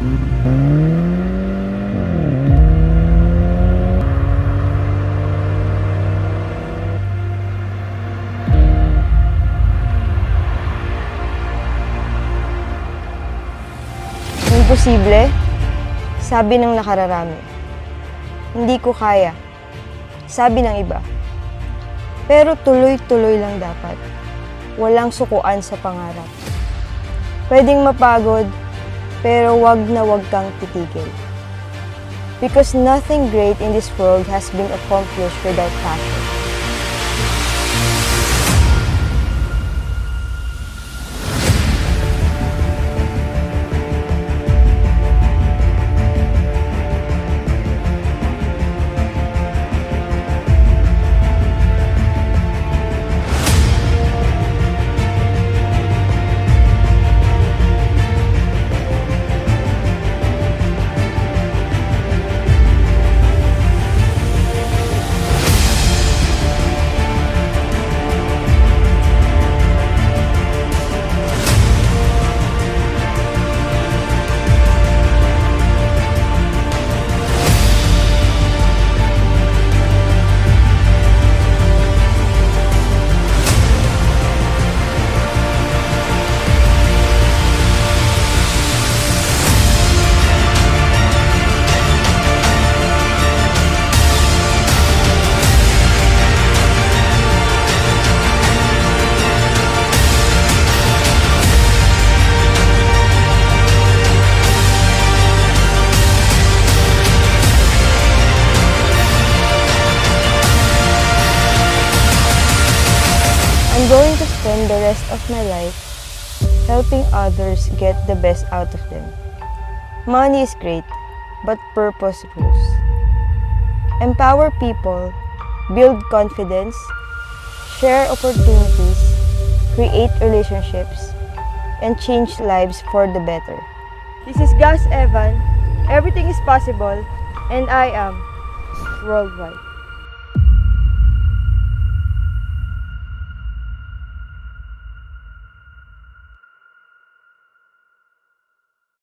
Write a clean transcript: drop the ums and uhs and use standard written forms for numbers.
Imposible, sabi ng nakararami. Hindi ko kaya, sabi ng iba. Pero tuloy-tuloy lang dapat. Walang sukuan sa pangarap. Pwedeng mapagod, pero wag na wag kang titigil. Because nothing great in this world has been accomplished without passion. I'm going to spend the rest of my life helping others get the best out of them. Money is great, but purpose rules. Empower people, build confidence, share opportunities, create relationships, and change lives for the better. This is Gus Evan. Everything is possible, and I am worldwide.